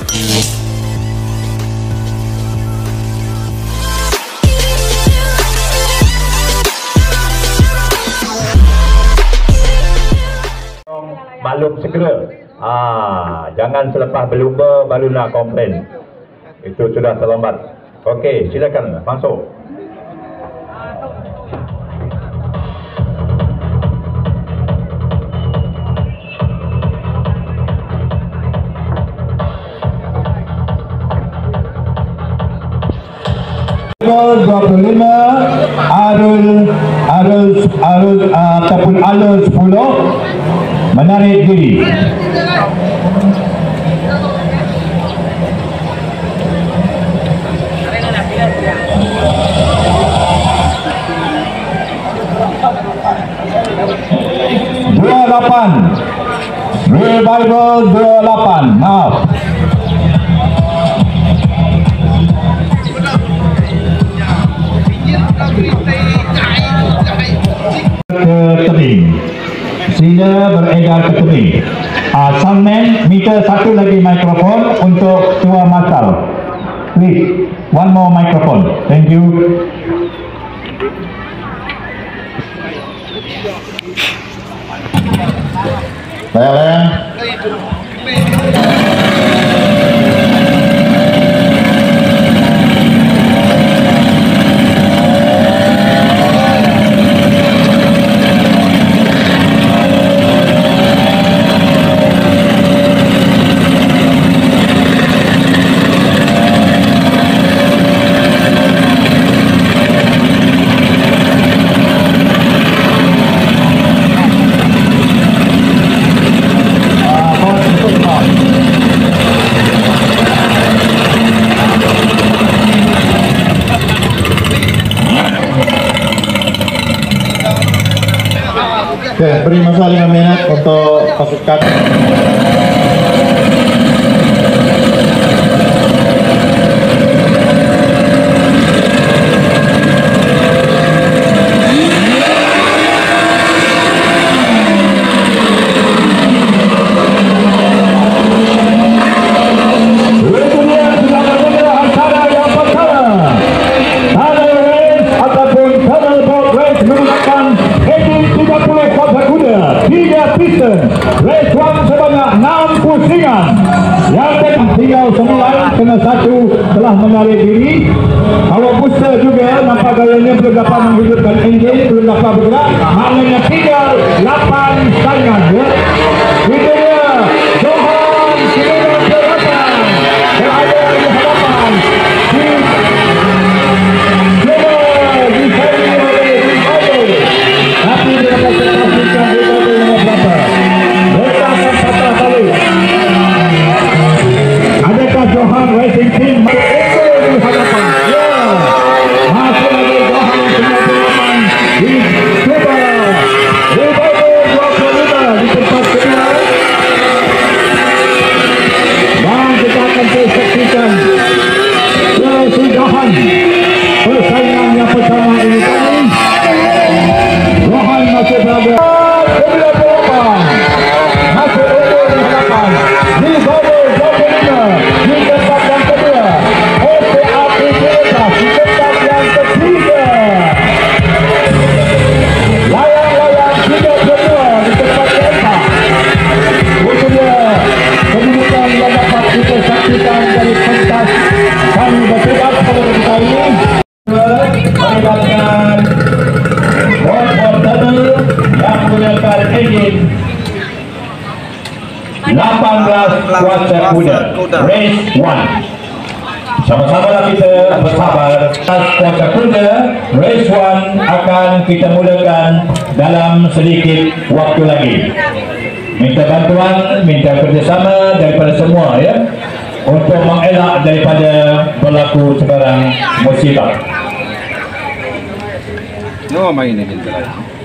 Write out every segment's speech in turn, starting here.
Maklum segera. Jangan selepas berlumba baru nak komplain. Itu sudah terlambat. Okey, silakan masuk. Pukul 25 ataupun Alur 10 menarik diri. Revival 28, maaf. Ke tebing, sila beredar ke tebing. Soundman minta satu lagi mikrofon untuk Tua Masal. Please, one more microphone. Thank you. Layang-layang. Oke, beri masa 5 minit untuk pasukan. Race 1 sebanyak 6 pusingan. Yang tinggal 9, kena 1 telah menarik diri. Kalau booster juga nampak gayanya belum dapat menghidupkan enjin, belum dapat bergerak. Maknanya tinggal 8 saingan ya. Itu dia Johan Siregar Selatan berada di hadapan di seri oleh Ricardo. Tapi dia dapat terpastikan Ricardo yang berapa. Adakah Johan Racing Team berada di hadapan? Ya, masih lagi Johan 98 di Cuba. Revival 25 di tempat kedua. Dan kita akan saksikan si Johan persaingan yang pertama ini tadi. Johan masih berada masih unggul di hadapan di Revival 25 di tempat yang kedua. OPAP Jelita di tempat yang ketiga. Layang-layang 32 di tempat keempat. Itu dia kedudukan yang dapat kita saksikan dari pentas kami berdebat pada kita ini. Melibatkan motor tunnel yang menggunakan enjin 18 kuasa kuda. Race 1. Sama-samalah kita bersabar. Kuasa kuda Race 1 akan kita mulakan dalam sedikit waktu lagi. Minta bantuan, minta kerjasama daripada semua ya, untuk mengelak daripada berlaku sebarang musibah. No main ini jelas.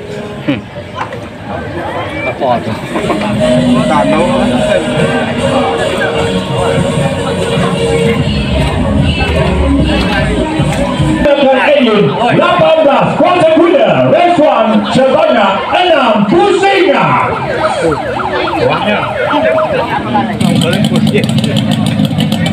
Apa tu? Tak tahu. Dengan enjin 18 kuasa kuda Race 1 sebanyak 6 pusingan. Wahnya.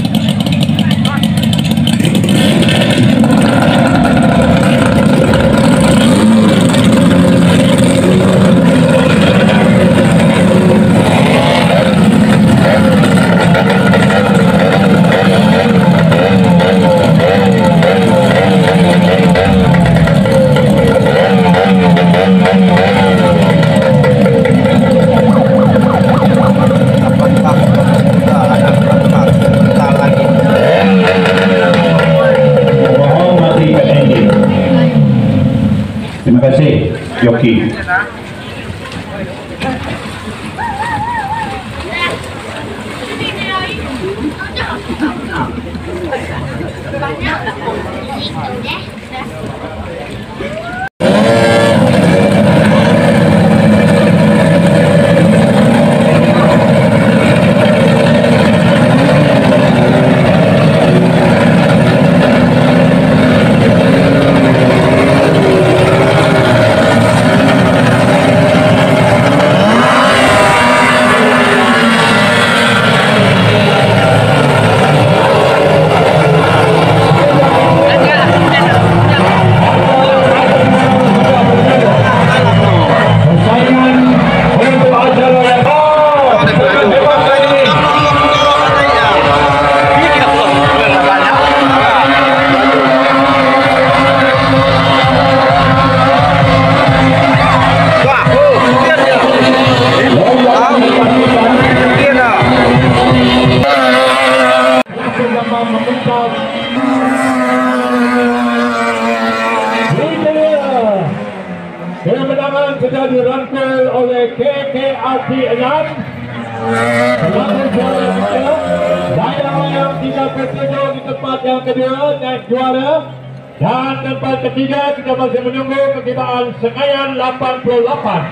sudah dirangkul oleh KKRT 6. Selamat juara kita. Layang-layang 37 di tempat yang kedua dan juara. Dan tempat ketiga kita masih menunggu ketibaan Senayan 88.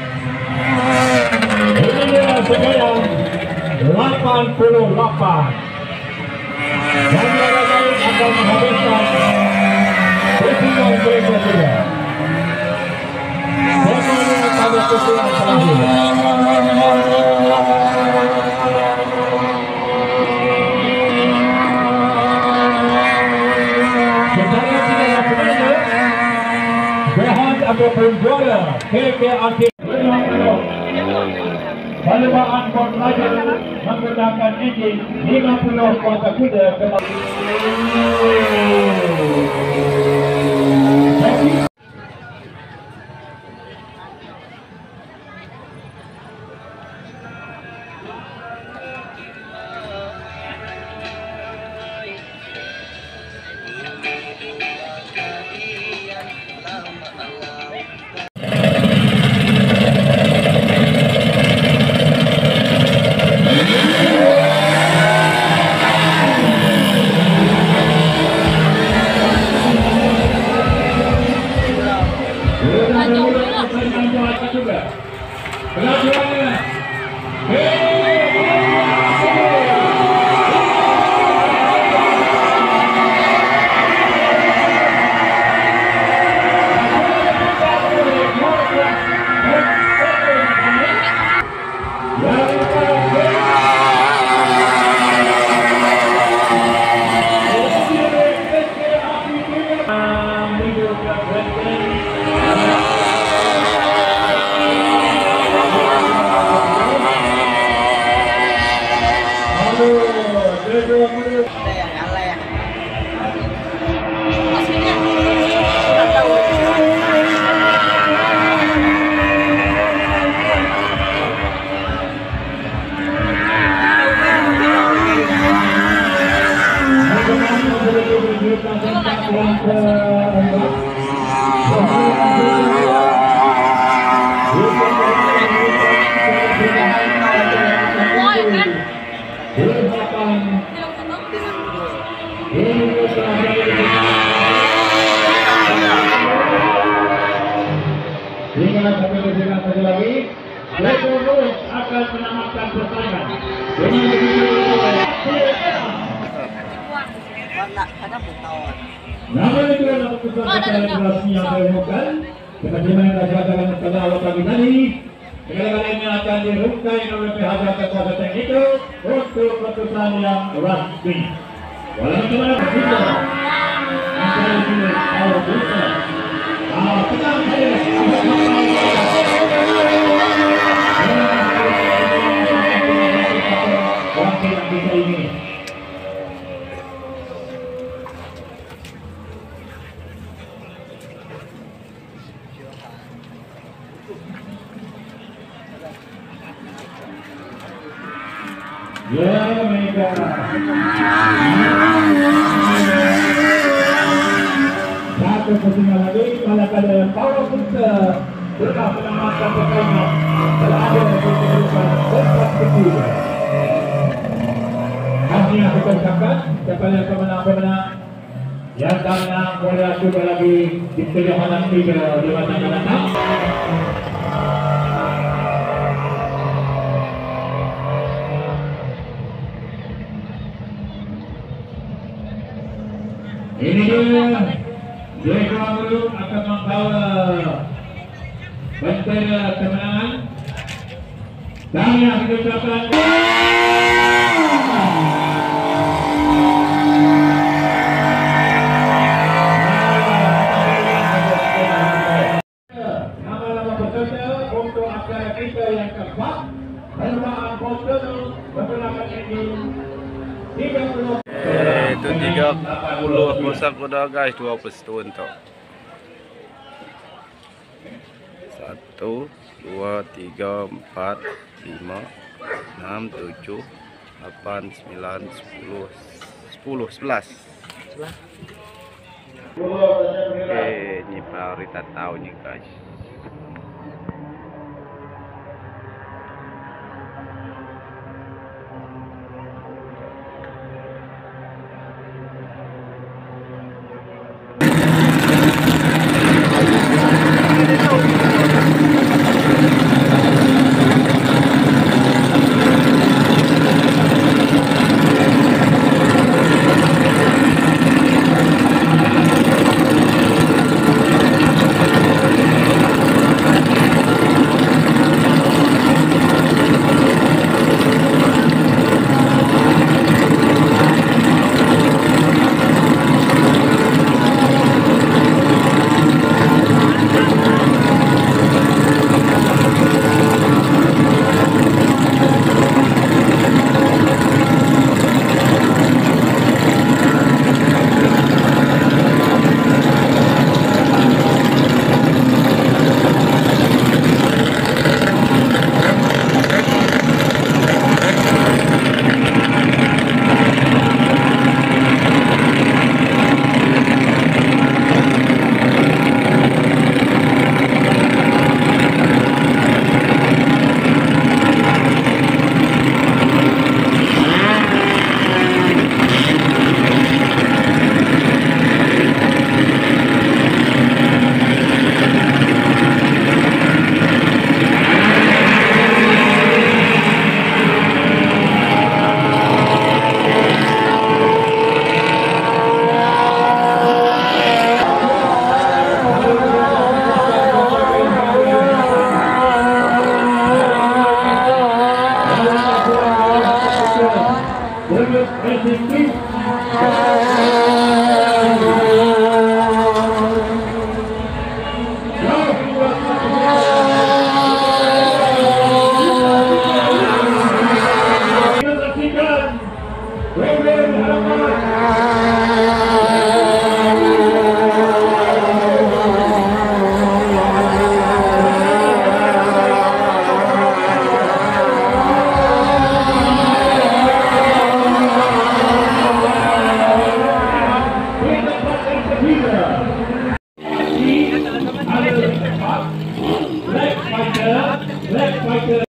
Ini dia Senayan 88. Dan juara lain akan menghabiskan persiapan mereka juga. Semuanya pada persiapan selanjutnya. Ataupun juara KKRT Perlombaan bot laju menggunakan enjin 50 kuasa kuda akan menamatkan pertandingan. Namun itu adalah keputusan federasi yang diumumkan. Sebagaimana kejadian pada awal pagi tadi, segala-galanya akan dirungkai oleh pihak kekuasaan itu untuk keputusan yang rasmi. Walaupun mana kita akan dilakukan. Tenang saja. Ya, mereka. Satu pertandingan lagi pada keadaan power booster sudah menamatkan pertandingan. Telah ada keputusan tempat kedua. Hasilnya kita ucapkan kepada pemenang-pemenang yang menang boleh juga lagi di kejohanan 3 di masa yang datang. Ini dia Jeko akan membawa bendera kemenangan. Kami akan ucapkan nama-nama peserta untuk acara kita yang keempat. Perlombaan botol menggunakan enjin 30. Itu 30 kosak kuda guys, 2 pistol tuh. 1 2 3 4 5 6 7 8 9 10 11. Oke, ini prioritas tahun nih guys. David Racing Team. Black fighter.